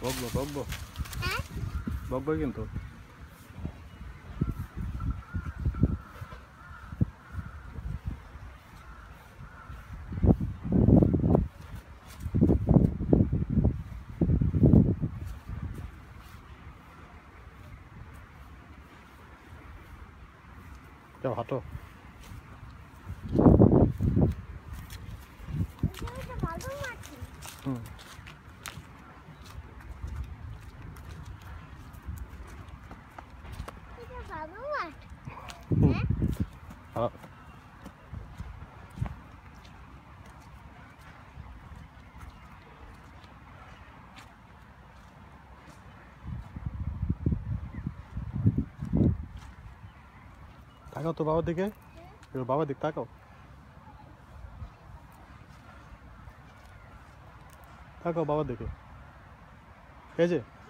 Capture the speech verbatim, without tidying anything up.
বকবো বকবো বকবো কিন্তু যাও হাঁটো হুম হ্যাঁ তাকাও তো বাবার দিকে বাবার দিক তাকাও তাকাও বাবার দিকে এই যে